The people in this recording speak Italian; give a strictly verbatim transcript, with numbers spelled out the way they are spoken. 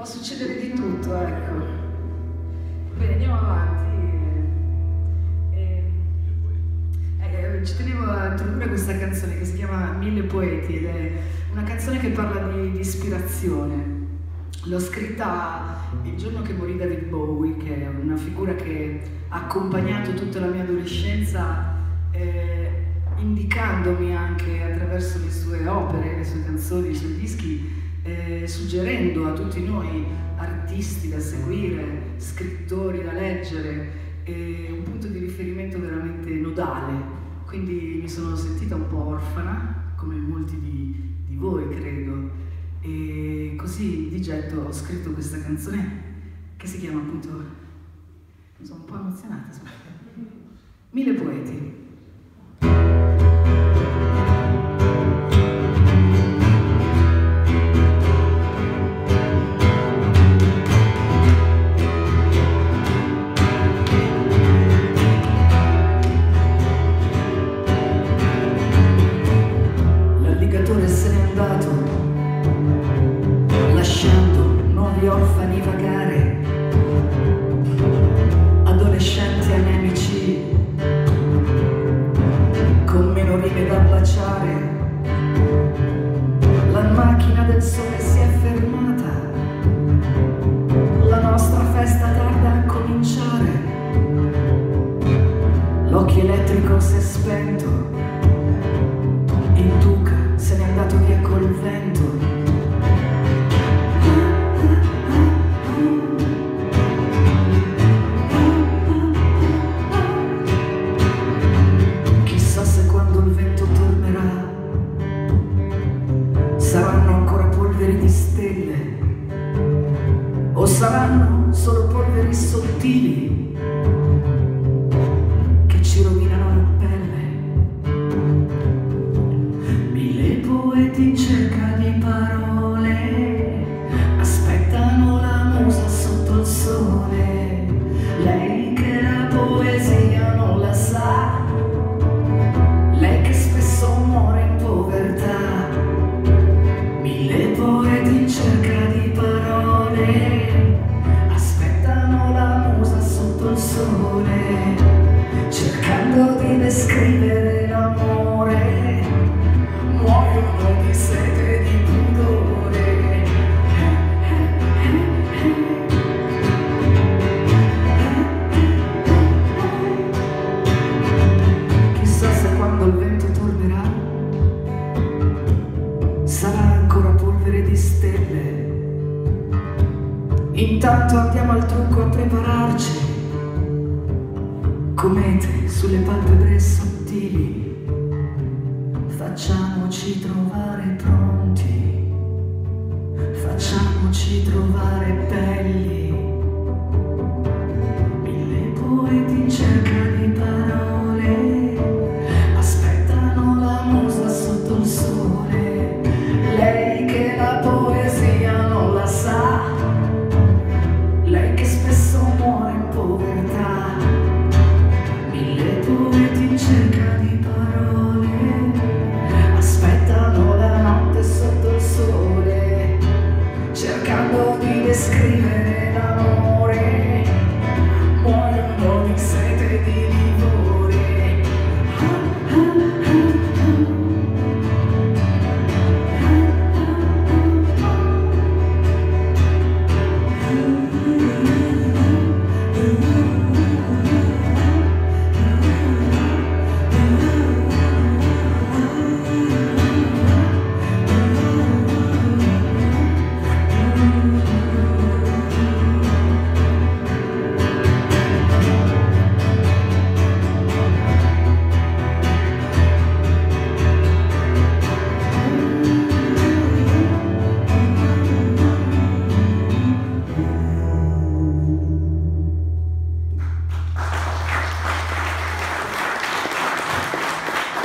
può succedere di tutto, ecco. Bene, andiamo avanti. E, eh, ci tenevo a introdurre questa canzone che si chiama Mille Poeti ed è una canzone che parla di, di ispirazione. L'ho scritta il giorno che morì David Bowie, che è una figura che ha accompagnato tutta la mia adolescenza, eh, indicandomi anche attraverso le sue opere, le sue canzoni, i suoi dischi, eh, suggerendo a tutti noi artisti da seguire, scrittori da leggere, eh, un punto di riferimento veramente nodale. Quindi mi sono sentita un po' orfana, come molti di, di voi credo. E così di getto ho scritto questa canzone che si chiama appunto, mi sono un po' emozionata, Mille Poeti. L'alligatore se n'è andato lasciando nuovi orfani vagare, adolescenti anemici con meno rime da baciare. La macchina del sole si è fermata, la nostra festa tarda a cominciare, l'occhio elettrico si è spento, il duca se n'è andato via col vento. Saranno ancora polveri di stelle o saranno solo polveri sottili che ci rovinano la pelle? Mille poeti in cerca di parole aspettano la musa sotto il sole, lei che la poesia non la sa, lei che spesso muore in povertà. Mille poeti in cerca di parole aspettano la musa sotto il sole, cercando di descrivere l'amore, muoiono di sete e di pudore. Chissà se quando il vento tornerà sarà ancora polvere di stelle. Intanto andiamo al trucco a prepararci, comete sulle palpebre sottili, facciamoci trovare pronti, facciamoci trovare bene.